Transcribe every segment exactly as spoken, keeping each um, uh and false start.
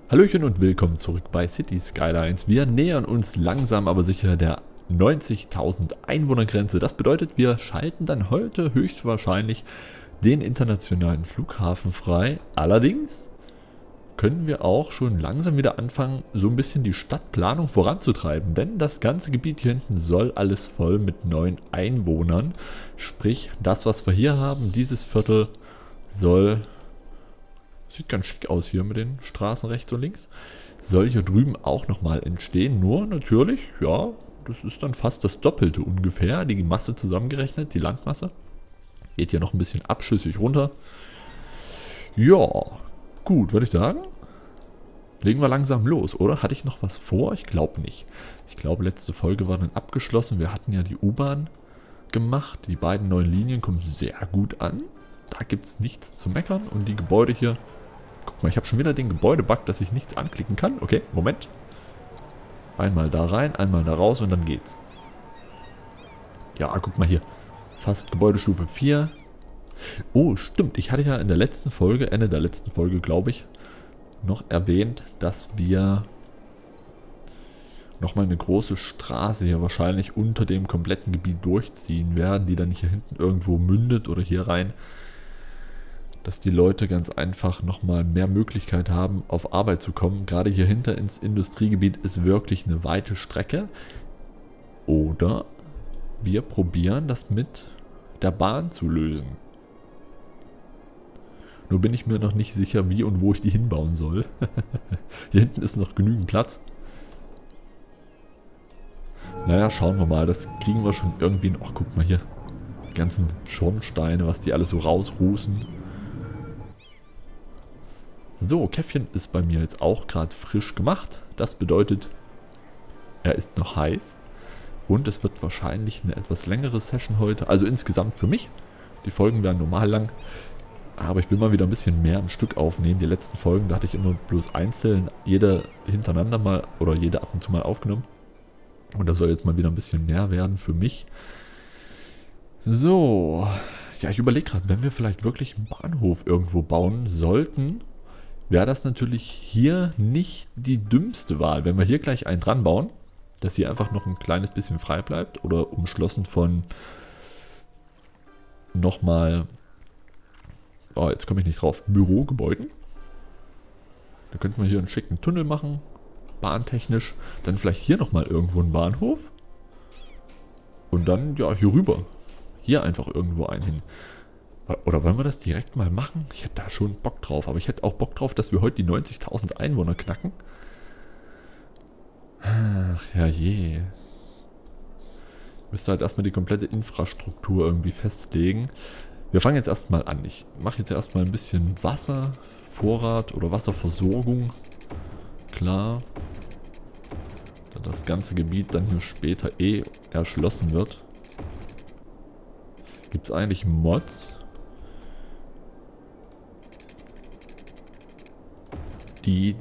Hallöchen und willkommen zurück bei City Skylines. Wir nähern uns langsam aber sicher der neunzigtausend Einwohnergrenze. Das bedeutet, wir schalten dann heute höchstwahrscheinlich den internationalen Flughafen frei. Allerdings können wir auch schon langsam wieder anfangen, so ein bisschen die Stadtplanung voranzutreiben. Denn das ganze Gebiet hier hinten soll alles voll mit neuen Einwohnern. Sprich, das, was wir hier haben, dieses Viertel soll... Sieht ganz schick aus hier mit den Straßen rechts und links. Soll hier drüben auch nochmal entstehen. Nur natürlich, ja, das ist dann fast das Doppelte ungefähr. Die Masse zusammengerechnet, die Landmasse. Geht hier noch ein bisschen abschüssig runter. Ja, gut, würde ich sagen. Legen wir langsam los, oder? Hatte ich noch was vor? Ich glaube nicht. Ich glaube, letzte Folge war dann abgeschlossen. Wir hatten ja die U-Bahn gemacht. Die beiden neuen Linien kommen sehr gut an. Da gibt es nichts zu meckern. Und die Gebäude hier... Guck mal, ich habe schon wieder den Gebäudebug, dass ich nichts anklicken kann. Okay, Moment. Einmal da rein, einmal da raus und dann geht's. Ja, guck mal hier. Fast Gebäudestufe vier. Oh, stimmt. Ich hatte ja in der letzten Folge, Ende der letzten Folge, glaube ich, noch erwähnt, dass wir nochmal eine große Straße hier wahrscheinlich unter dem kompletten Gebiet durchziehen werden, die dann hier hinten irgendwo mündet oder hier rein. Dass die Leute ganz einfach nochmal mehr Möglichkeit haben, auf Arbeit zu kommen. Gerade hier hinter ins Industriegebiet ist wirklich eine weite Strecke. Oder wir probieren das mit der Bahn zu lösen. Nur bin ich mir noch nicht sicher, wie und wo ich die hinbauen soll. Hier hinten ist noch genügend Platz. Naja, schauen wir mal. Das kriegen wir schon irgendwie... Ach, guck mal hier. Die ganzen Schornsteine, was die alles so rausrußen. So, Käffchen ist bei mir jetzt auch gerade frisch gemacht. Das bedeutet, er ist noch heiß. Und es wird wahrscheinlich eine etwas längere Session heute. Also insgesamt für mich. Die Folgen werden normal lang. Aber ich will mal wieder ein bisschen mehr am Stück aufnehmen. Die letzten Folgen, da hatte ich immer bloß einzeln jede hintereinander mal oder jede ab und zu mal aufgenommen. Und da soll jetzt mal wieder ein bisschen mehr werden für mich. So. Ja, ich überlege gerade, wenn wir vielleicht wirklich einen Bahnhof irgendwo bauen sollten... wäre das natürlich hier nicht die dümmste Wahl. Wenn wir hier gleich einen dran bauen, dass hier einfach noch ein kleines bisschen frei bleibt oder umschlossen von nochmal, oh, jetzt komme ich nicht drauf, Bürogebäuden. Da könnten wir hier einen schicken Tunnel machen, bahntechnisch. Dann vielleicht hier nochmal irgendwo einen Bahnhof. Und dann, ja, hier rüber. Hier einfach irgendwo einen hin. Oder wollen wir das direkt mal machen? Ich hätte da schon Bock drauf. Aber ich hätte auch Bock drauf, dass wir heute die neunzigtausend Einwohner knacken. Ach, ja je. Ich müsste halt erstmal die komplette Infrastruktur irgendwie festlegen. Wir fangen jetzt erstmal an. Ich mache jetzt erstmal ein bisschen Wasservorrat oder Wasserversorgung. Klar. Da das ganze Gebiet dann hier später eh erschlossen wird. Gibt es eigentlich Mods, die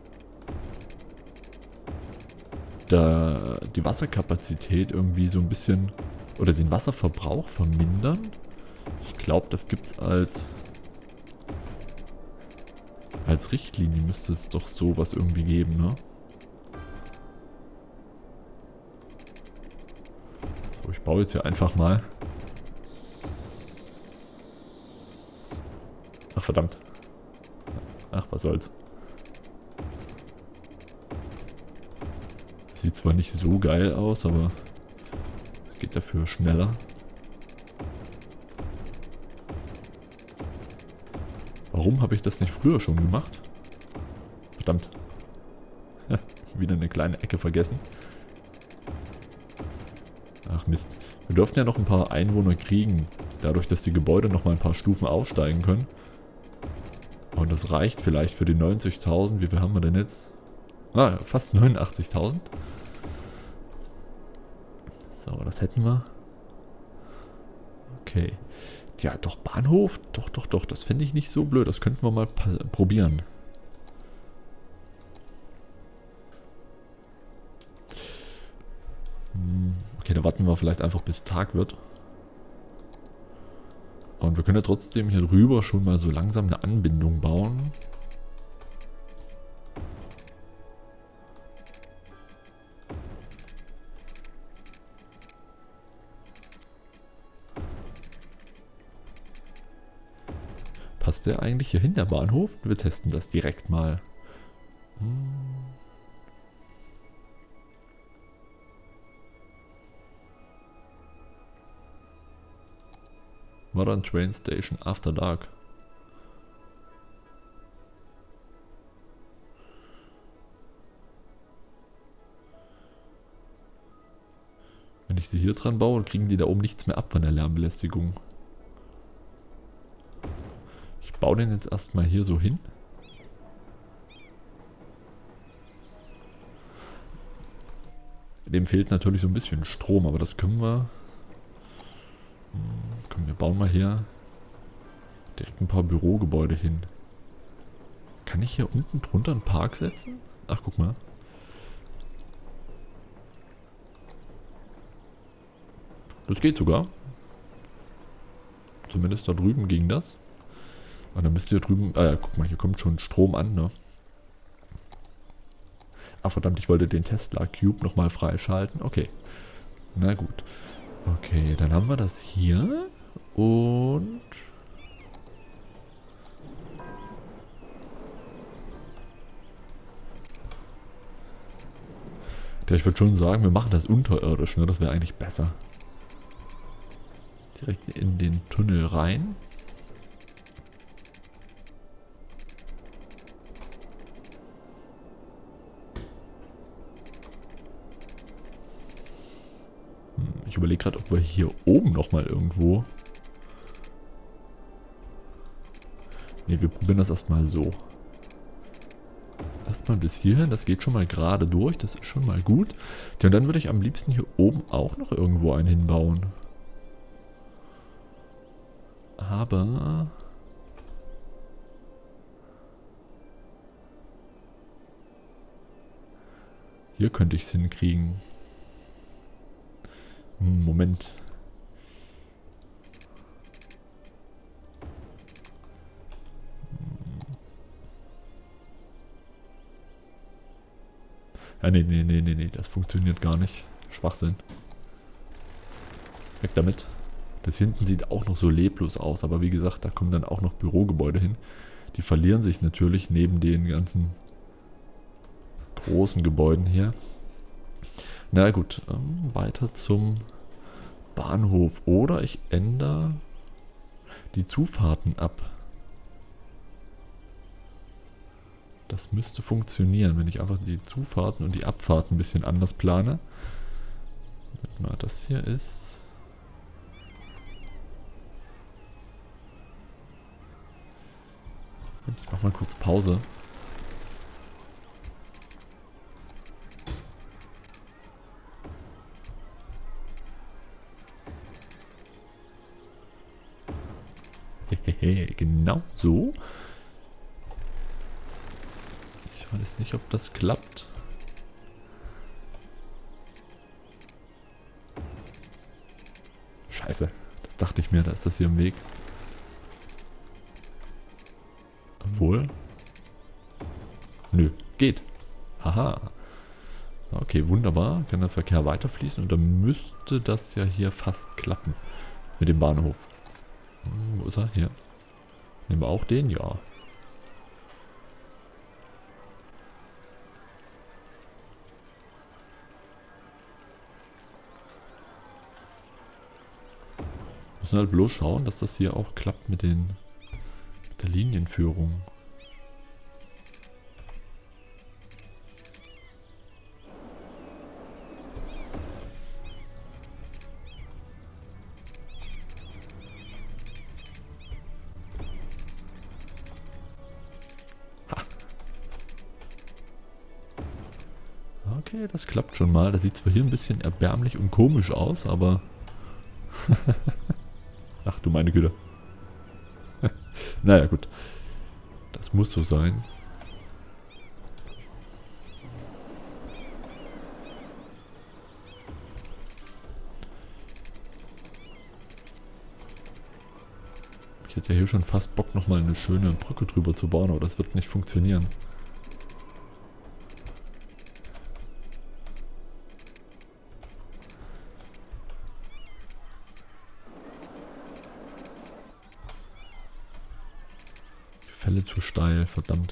da die Wasserkapazität irgendwie so ein bisschen oder den Wasserverbrauch vermindern? Ich glaube, das gibt es als als Richtlinie müsste es doch sowas irgendwie geben, ne? So, ich baue jetzt hier einfach mal. Ach verdammt. Ach, was soll's. Sieht zwar nicht so geil aus, aber es geht dafür schneller. Warum habe ich das nicht früher schon gemacht? Verdammt. Wieder eine kleine Ecke vergessen. Ach Mist. Wir dürften ja noch ein paar Einwohner kriegen. Dadurch, dass die Gebäude noch mal ein paar Stufen aufsteigen können. Und das reicht vielleicht für die neunzigtausend. Wie viel haben wir denn jetzt? Ah, fast neunundachtzigtausend. So, das hätten wir. Okay. Ja, doch, Bahnhof. Doch, doch, doch. Das fände ich nicht so blöd. Das könnten wir mal probieren. Okay, da warten wir vielleicht einfach, bis Tag wird. Und wir können ja trotzdem hier drüber schon mal so langsam eine Anbindung bauen. Passt der eigentlich hier hin, der Bahnhof? Wir testen das direkt mal. Hm. Modern Train Station After Dark. Wenn ich sie hier dran baue, kriegen die da oben nichts mehr ab von der Lärmbelästigung. Ich baue den jetzt erstmal hier so hin. Dem fehlt natürlich so ein bisschen Strom, aber das können wir... Komm, wir bauen mal hier direkt ein paar Bürogebäude hin. Kann ich hier unten drunter einen Park setzen? Ach, guck mal. Das geht sogar. Zumindest da drüben ging das. Und dann müsst ihr drüben... Ah ja, guck mal, hier kommt schon Strom an, ne? Ach verdammt, ich wollte den Tesla Cube nochmal freischalten. Okay. Na gut. Okay, dann haben wir das hier. Und... Ja, ich würde schon sagen, wir machen das unterirdisch, ne? Das wäre eigentlich besser. Direkt in den Tunnel rein. Hm, ich überlege gerade, ob wir hier oben nochmal irgendwo... Ne, wir probieren das erstmal so. Erstmal bis hierhin, das geht schon mal gerade durch, das ist schon mal gut. Ja, und dann würde ich am liebsten hier oben auch noch irgendwo einen hinbauen. Aber... Hier könnte ich es hinkriegen. Hm, Moment. Ja, nee, nee, nee, nee, nee, das funktioniert gar nicht. Schwachsinn. Weg damit. Das hinten sieht auch noch so leblos aus, aber wie gesagt, da kommen dann auch noch Bürogebäude hin. Die verlieren sich natürlich neben den ganzen großen Gebäuden hier. Na gut, ähm, weiter zum Bahnhof. Oder ich ändere die Zufahrten ab. Das müsste funktionieren, wenn ich einfach die Zufahrten und die Abfahrten ein bisschen anders plane. Mal, das hier ist... Ich mach mal kurz Pause. Hehehe, genau so. Ich weiß nicht, ob das klappt. Scheiße, das dachte ich mir, da ist das hier im Weg. Obwohl. Nö, geht. Haha. Okay, wunderbar. Kann der Verkehr weiterfließen und dann müsste das ja hier fast klappen. Mit dem Bahnhof. Hm, wo ist er? Hier. Nehmen wir auch den? Ja. Müssen halt bloß schauen, dass das hier auch klappt mit den mit der Linienführung. Ha. Okay, das klappt schon mal. Das sieht zwar hier ein bisschen erbärmlich und komisch aus, aber... Ach du meine Güte. Naja, gut. Das muss so sein. Ich hätte ja hier schon fast Bock, nochmal eine schöne Brücke drüber zu bauen, aber das wird nicht funktionieren. Fälle zu steil, verdammt.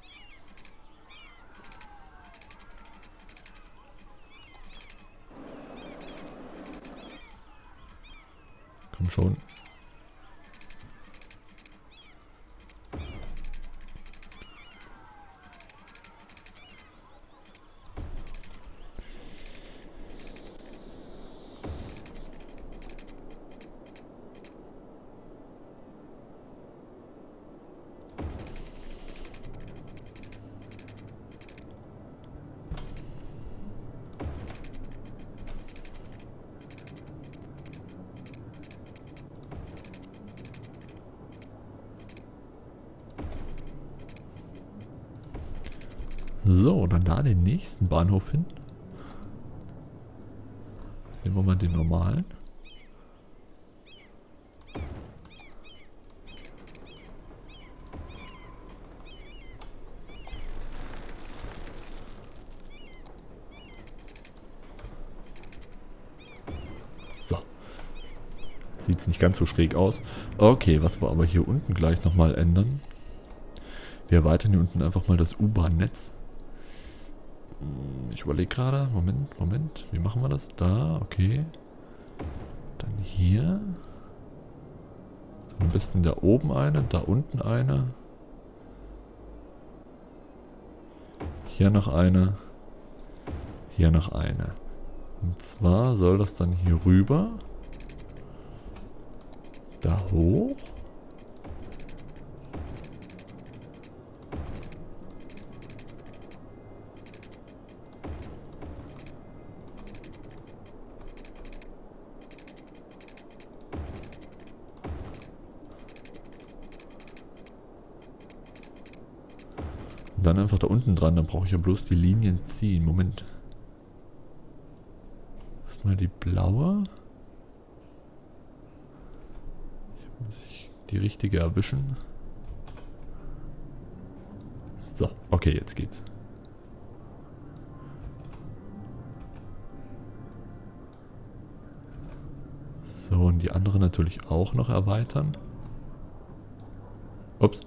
Komm schon. So, dann da den nächsten Bahnhof hin. Nehmen wir mal den normalen. So. Sieht es nicht ganz so schräg aus. Okay, was wir aber hier unten gleich nochmal ändern. Wir erweitern hier unten einfach mal das U-Bahn-Netz. Ich überlege gerade. Moment, Moment. Wie machen wir das? Da, okay. Dann hier. Am besten da oben eine, da unten eine. Hier noch eine. Hier noch eine. Und zwar soll das dann hier rüber. Da hoch. Dann einfach da unten dran, dann brauche ich ja bloß die Linien ziehen. Moment. Erstmal die blaue. Hier muss ich die richtige erwischen. So, okay, jetzt geht's. So, und die andere natürlich auch noch erweitern. Ups.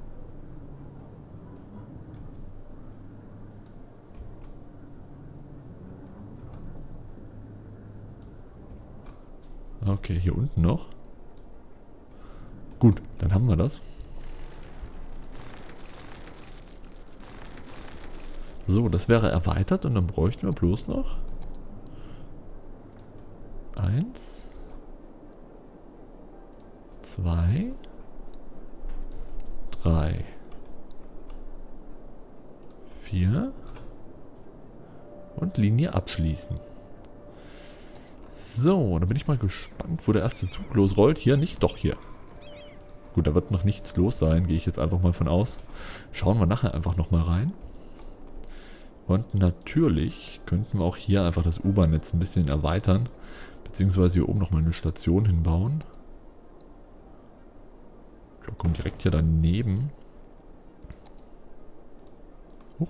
Okay, hier unten noch. Gut, dann haben wir das. So, das wäre erweitert und dann bräuchten wir bloß noch eins, zwei, drei, vier und Linie abschließen. So, da bin ich mal gespannt, wo der erste Zug losrollt. Hier nicht, doch hier. Gut, da wird noch nichts los sein, gehe ich jetzt einfach mal von aus. Schauen wir nachher einfach nochmal rein. Und natürlich könnten wir auch hier einfach das U-Bahn-Netz ein bisschen erweitern. Beziehungsweise hier oben nochmal eine Station hinbauen. Ja, kommt direkt hier daneben. Huch.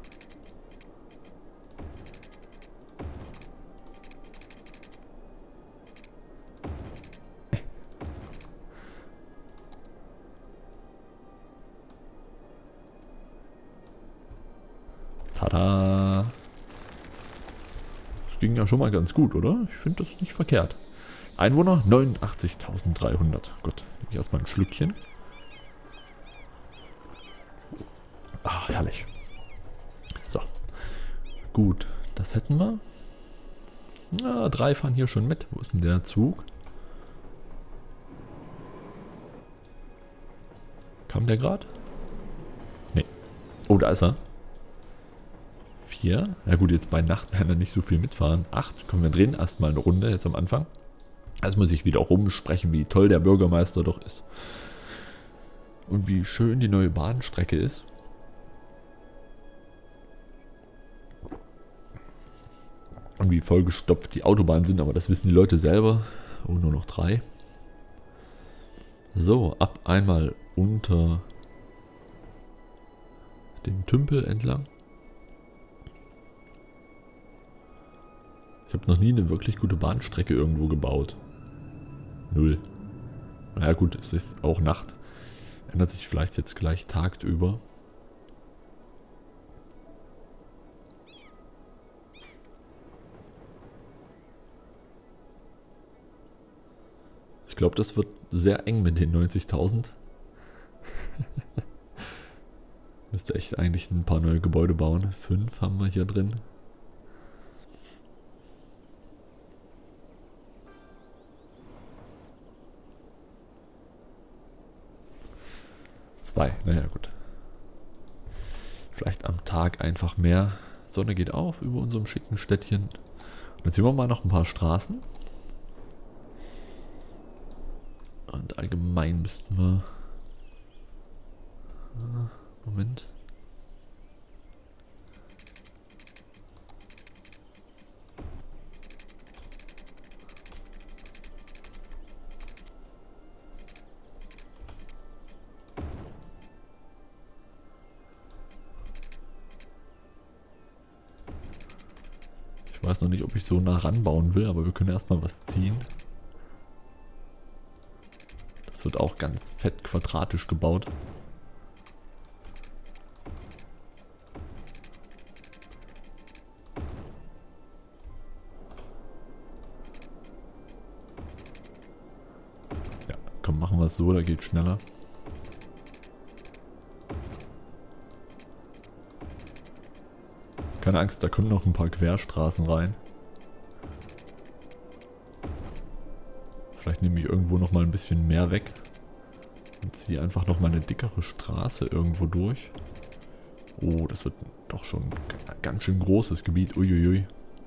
Tada! Das ging ja schon mal ganz gut, oder? Ich finde das nicht verkehrt. Einwohner neunundachtzigtausenddreihundert. Gut, nehme ich erstmal ein Schlückchen. Ah, herrlich. So. Gut, das hätten wir. Na, drei fahren hier schon mit. Wo ist denn der Zug? Kam der gerade? Nee. Oh, da ist er. Vier. Ja gut, jetzt bei Nacht werden wir nicht so viel mitfahren. Acht. Kommen wir drehen erstmal eine Runde jetzt am Anfang. Also muss ich wieder rumsprechen, wie toll der Bürgermeister doch ist. Und wie schön die neue Bahnstrecke ist. Und wie vollgestopft die Autobahnen sind, aber das wissen die Leute selber. Oh, nur noch drei. So, ab einmal unter dem Tümpel entlang. Ich habe noch nie eine wirklich gute Bahnstrecke irgendwo gebaut. Null. Naja gut, es ist auch Nacht. Ändert sich vielleicht jetzt gleich tagsüber. Ich glaube, das wird sehr eng mit den neunzigtausend. Müsste echt eigentlich ein paar neue Gebäude bauen. Fünf haben wir hier drin. Zwei, naja gut. Vielleicht am Tag einfach mehr. Sonne geht auf über unserem schicken Städtchen. Und jetzt sehen wir mal noch ein paar Straßen. Und allgemein müssten wir... Moment. Ich weiß noch nicht, ob ich so nah ranbauen will, aber wir können erstmal was ziehen. Das wird auch ganz fett quadratisch gebaut. Ja, komm, machen wir es so, da geht schneller. Keine Angst, da kommen noch ein paar Querstraßen rein. Vielleicht nehme ich irgendwo noch mal ein bisschen mehr weg und ziehe einfach noch mal eine dickere Straße irgendwo durch. Oh, das wird doch schon ein ganz schön großes Gebiet. Uiuiui.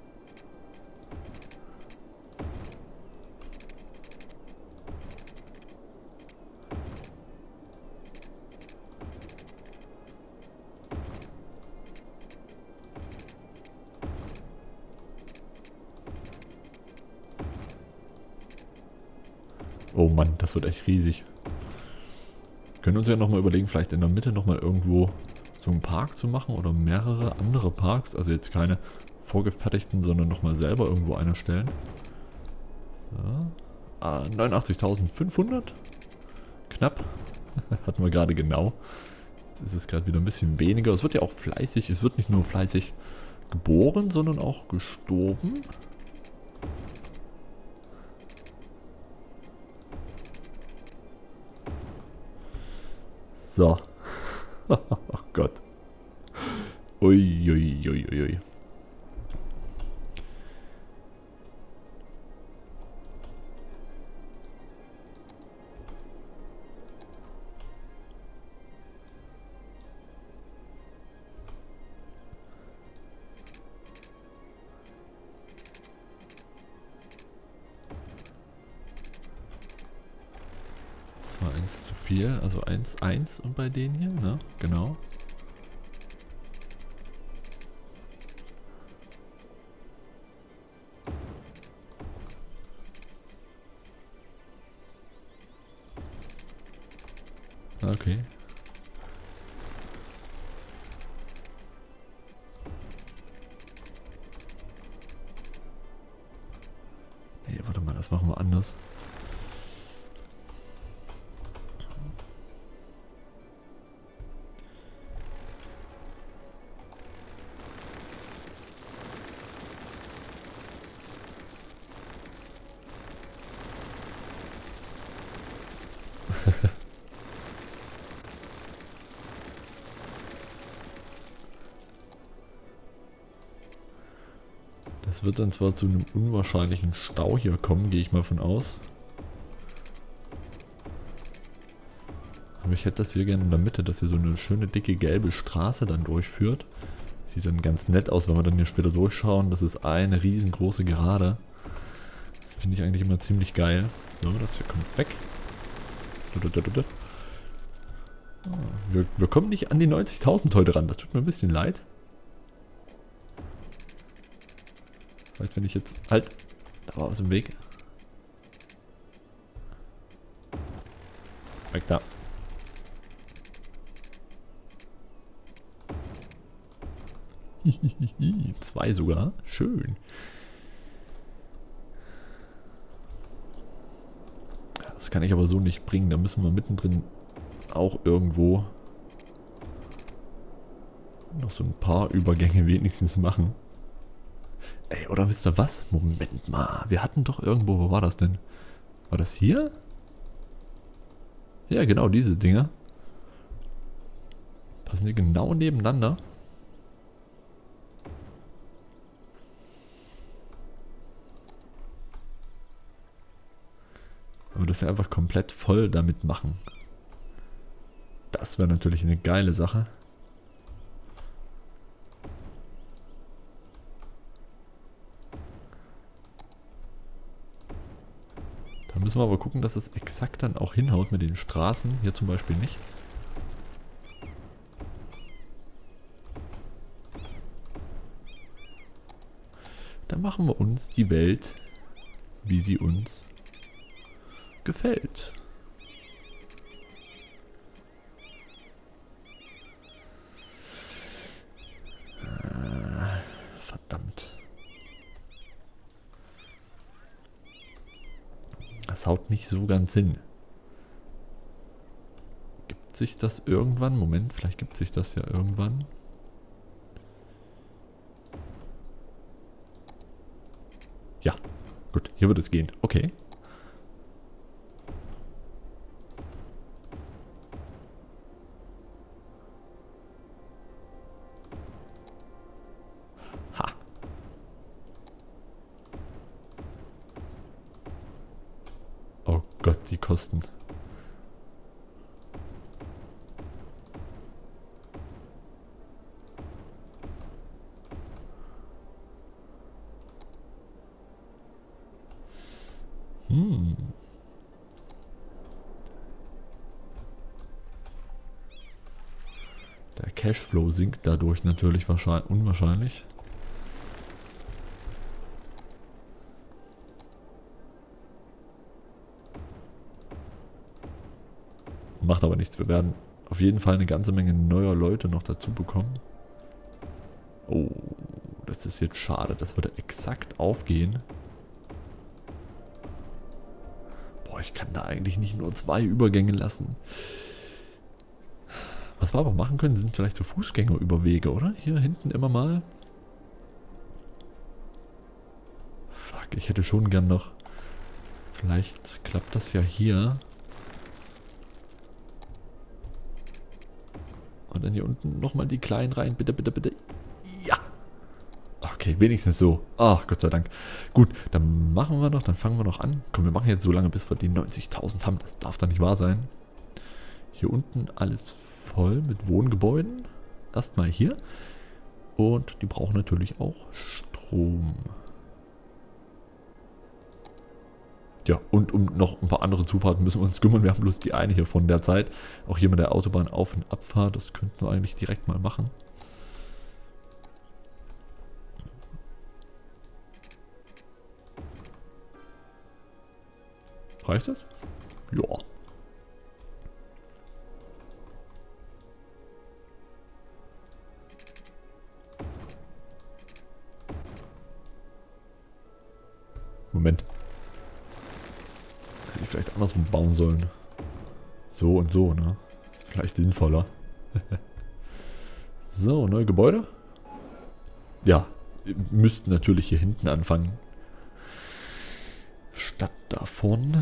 Oh Mann, das wird echt riesig. Wir können uns ja nochmal überlegen, vielleicht in der Mitte nochmal irgendwo so einen Park zu machen oder mehrere andere Parks. Also jetzt keine vorgefertigten, sondern nochmal selber irgendwo einer stellen. So. Ah, neunundachtzigtausendfünfhundert. Knapp. Hatten wir gerade genau. Jetzt ist es gerade wieder ein bisschen weniger. Es wird ja auch fleißig, es wird nicht nur fleißig geboren, sondern auch gestorben. So. Oh Gott. Uiuiuiui. Ui, ui, ui. Das war eins zu viel, also eins, eins und bei denen hier, ne? Genau. Okay. Nee, warte mal, das machen wir anders. Das wird dann zwar zu einem unwahrscheinlichen Stau hier kommen, gehe ich mal von aus. Aber ich hätte das hier gerne in der Mitte, dass hier so eine schöne dicke gelbe Straße dann durchführt. Sieht dann ganz nett aus, wenn wir dann hier später durchschauen. Das ist eine riesengroße Gerade. Das finde ich eigentlich immer ziemlich geil. So, das hier kommt weg. Wir, wir kommen nicht an die neunzigtausend heute ran. Das tut mir ein bisschen leid. Vielleicht, wenn ich jetzt... Halt! Da war was im Weg. Weg da. Zwei sogar. Schön. Das kann ich aber so nicht bringen. Da müssen wir mittendrin auch irgendwo noch so ein paar Übergänge wenigstens machen. Ey, oder wisst ihr was? Moment mal. Wir hatten doch irgendwo, wo war das denn? War das hier? Ja, genau, diese Dinger. Passen die genau nebeneinander? Aber das ja einfach komplett voll damit machen. Das wäre natürlich eine geile Sache. Da müssen wir aber gucken, dass es exakt dann auch hinhaut mit den Straßen. Hier zum Beispiel nicht. Dann machen wir uns die Welt, wie sie uns gefällt. Äh, verdammt. Das haut nicht so ganz hin. Gibt sich das irgendwann? Moment, vielleicht gibt sich das ja irgendwann. Ja, gut, hier wird es gehen. Okay. Ha. Oh Gott, die Kosten. Hm. Der Cashflow sinkt dadurch natürlich wahrscheinlich, unwahrscheinlich. Macht aber nichts. Wir werden auf jeden Fall eine ganze Menge neuer Leute noch dazu bekommen. Oh, das ist jetzt schade. Das würde exakt aufgehen. Boah, ich kann da eigentlich nicht nur zwei Übergänge lassen. Was wir aber machen können, sind vielleicht so Fußgängerüberwege, oder? Hier hinten immer mal. Fuck, ich hätte schon gern noch... Vielleicht klappt das ja hier. Und dann hier unten nochmal die kleinen rein. Bitte, bitte, bitte. Ja! Okay, wenigstens so. Ah, Gott sei Dank. Gut, dann machen wir noch, dann fangen wir noch an. Komm, wir machen jetzt so lange, bis wir die neunzigtausend haben. Das darf doch nicht wahr sein. Hier unten alles voll mit Wohngebäuden. Erstmal hier. Und die brauchen natürlich auch Strom. Ja, und um noch ein paar andere Zufahrten müssen wir uns kümmern. Wir haben bloß die eine hier von der Zeit. Auch hier mit der Autobahn Auf- und Abfahrt. Das könnten wir eigentlich direkt mal machen. Reicht das? Ja. Moment. Hätte ich vielleicht andersrum bauen sollen. So und so, ne? Vielleicht sinnvoller. So, neue Gebäude. Ja, müssten natürlich hier hinten anfangen. Statt davon.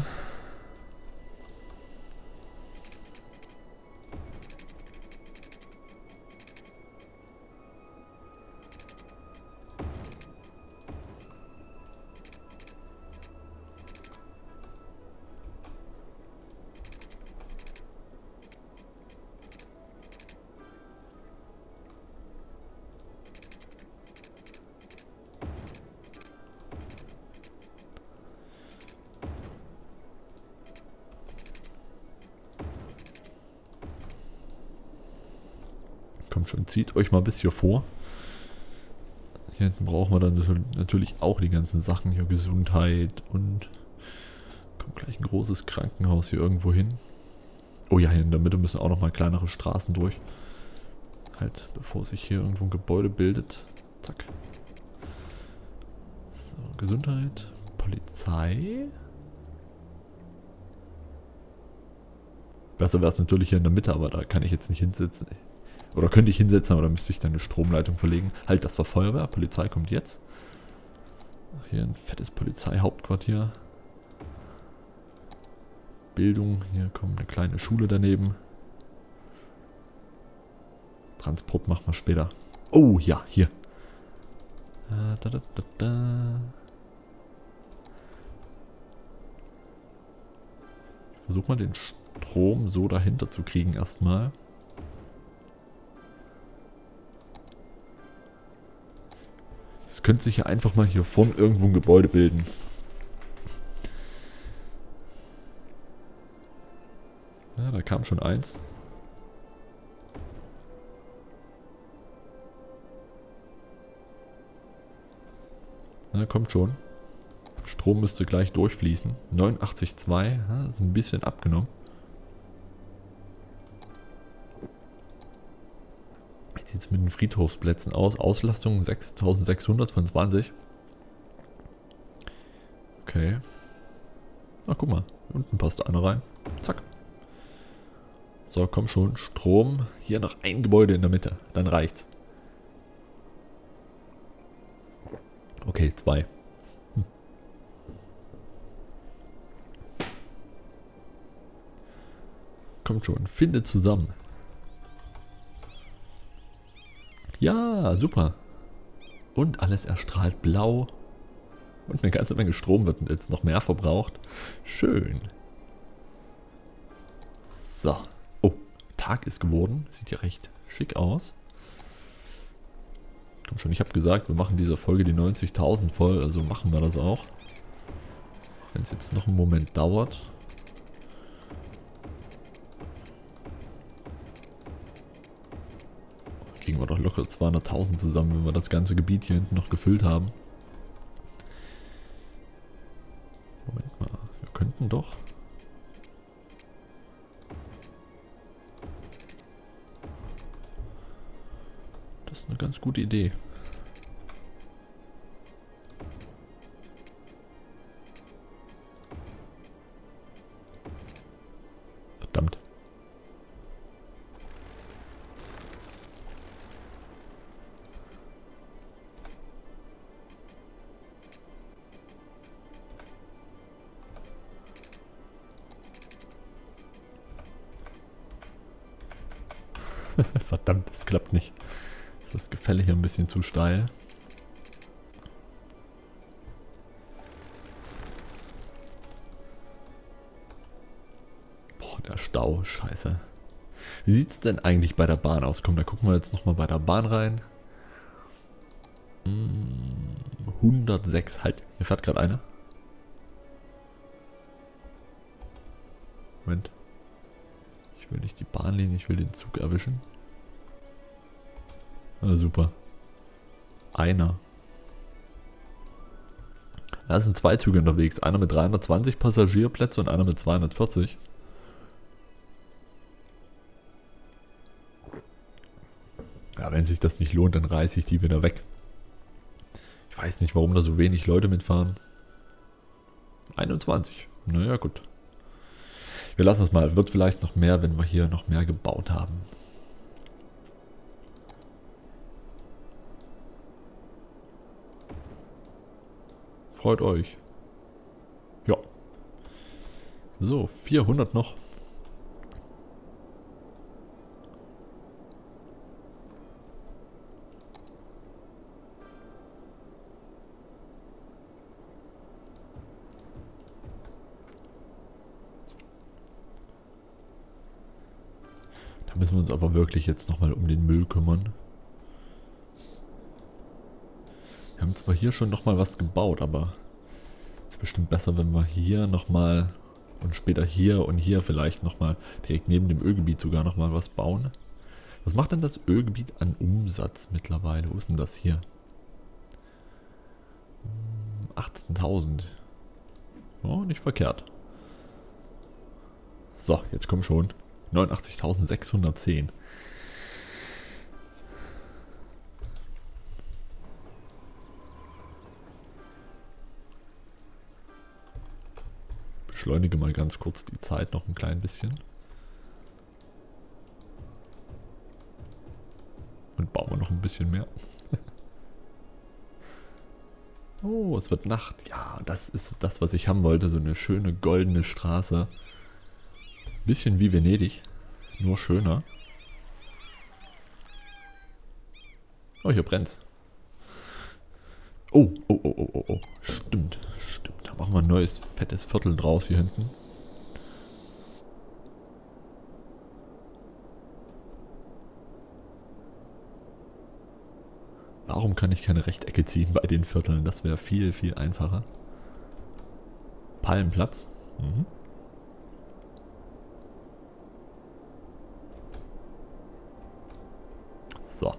Kommt schon, zieht euch mal bis hier vor. Hier hinten brauchen wir dann natürlich auch die ganzen Sachen hier. Gesundheit und... Kommt gleich ein großes Krankenhaus hier irgendwo hin. Oh ja, hier in der Mitte müssen auch noch mal kleinere Straßen durch. Halt, bevor sich hier irgendwo ein Gebäude bildet. Zack. So, Gesundheit. Polizei. Besser wäre es natürlich hier in der Mitte, aber da kann ich jetzt nicht hinsetzen. Oder könnte ich hinsetzen, aber da müsste ich dann eine Stromleitung verlegen. Halt, das war Feuerwehr. Polizei kommt jetzt. Ach, hier ein fettes Polizeihauptquartier. Bildung. Hier kommt eine kleine Schule daneben. Transport machen wir später. Oh, ja, hier. Da, da, da, da, da. Ich versuche mal den Strom so dahinter zu kriegen erstmal. Es könnte sich ja einfach mal hier vorne irgendwo ein Gebäude bilden. Ja, da kam schon eins. Na, kommt schon. Strom müsste gleich durchfließen. neunundachtzig Komma zwei, ja, ist ein bisschen abgenommen. Wie sieht es mit den Friedhofsplätzen aus? Auslastung sechstausendsechshundert von zwanzig. Okay. Ach, guck mal. Unten passt einer rein. Zack. So, komm schon. Strom. Hier noch ein Gebäude in der Mitte. Dann reicht's. Okay, zwei. Hm. Kommt schon. Finde zusammen. Ja, super. Und alles erstrahlt blau. Und eine ganze Menge Strom wird jetzt noch mehr verbraucht. Schön. So. Oh, Tag ist geworden. Sieht ja recht schick aus. Komm schon, ich habe gesagt, wir machen diese Folge die neunzigtausend voll. Also machen wir das auch. Wenn es jetzt noch einen Moment dauert. Kriegen wir doch locker zweihunderttausend zusammen, wenn wir das ganze Gebiet hier hinten noch gefüllt haben. Moment mal, wir könnten doch. Das ist eine ganz gute Idee. Verdammt. Verdammt, das klappt nicht. Ist das Gefälle hier ein bisschen zu steil? Boah, der Stau, scheiße. Wie sieht es denn eigentlich bei der Bahn aus? Komm, da gucken wir jetzt nochmal bei der Bahn rein. Hm, hundertsechs, halt, hier fährt gerade eine. Moment. Ich will nicht die Bahnlinie, ich will den Zug erwischen. Ah, super. Einer. Da sind zwei Züge unterwegs. Einer mit dreihundertzwanzig Passagierplätze und einer mit zweihundertvierzig. Ja, wenn sich das nicht lohnt, dann reiße ich die wieder weg. Ich weiß nicht, warum da so wenig Leute mitfahren. einundzwanzig. Naja, gut. Wir lassen es mal. Wird vielleicht noch mehr, wenn wir hier noch mehr gebaut haben. Freut euch. Ja. So, vierhundert noch. Da müssen wir uns aber wirklich jetzt nochmal um den Müll kümmern. Wir haben zwar hier schon nochmal was gebaut, aber es ist bestimmt besser, wenn wir hier nochmal und später hier und hier vielleicht nochmal direkt neben dem Ölgebiet sogar nochmal was bauen. Was macht denn das Ölgebiet an Umsatz mittlerweile? Wo ist denn das hier? achtzehntausend. Oh, nicht verkehrt. So, jetzt komm schon. neunundachtzigtausendsechshundertzehn. Beschleunige mal ganz kurz die Zeit noch ein klein bisschen. bauen wir noch ein bisschen mehr. Oh, es wird Nacht. Ja, das ist das, was ich haben wollte. So eine schöne goldene Straße. Bisschen wie Venedig. Nur schöner. Oh, hier brennt's. Oh, oh, oh, oh, oh, oh. Stimmt, stimmt. Da machen wir ein neues, fettes Viertel draus hier hinten. Warum kann ich keine Rechtecke ziehen bei den Vierteln? Das wäre viel, viel einfacher. Palmenplatz. Mhm. So.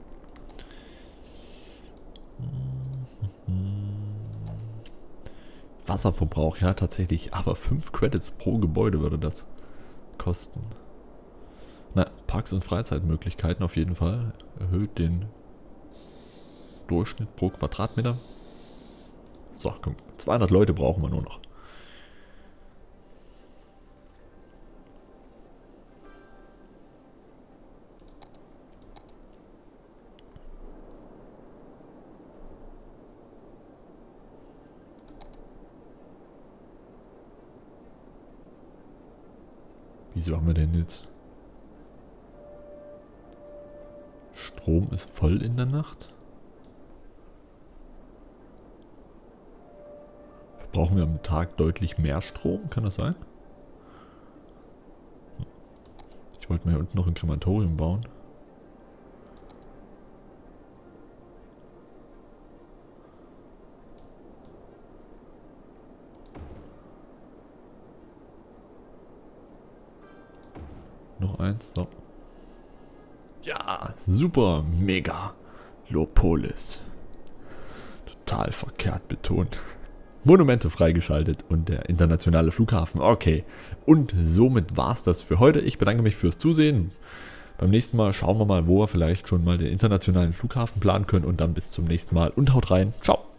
Wasserverbrauch, ja tatsächlich. Aber fünf Credits pro Gebäude würde das kosten. Na, Parks- und Freizeitmöglichkeiten auf jeden Fall. Erhöht den Durchschnitt pro Quadratmeter. So, komm. zweihundert Leute brauchen wir nur noch. Wieso haben wir denn jetzt? Strom ist voll in der Nacht? Brauchen wir am Tag deutlich mehr Strom? Kann das sein? Ich wollte mir hier unten noch ein Krematorium bauen. Noch eins, so. Ja, super, mega. Lopolis. Total verkehrt betont. Monumente freigeschaltet und der internationale Flughafen. Okay, und somit war es das für heute. Ich bedanke mich fürs Zusehen. Beim nächsten Mal schauen wir mal, wo wir vielleicht schon mal den internationalen Flughafen planen können. Und dann bis zum nächsten Mal und haut rein. Ciao.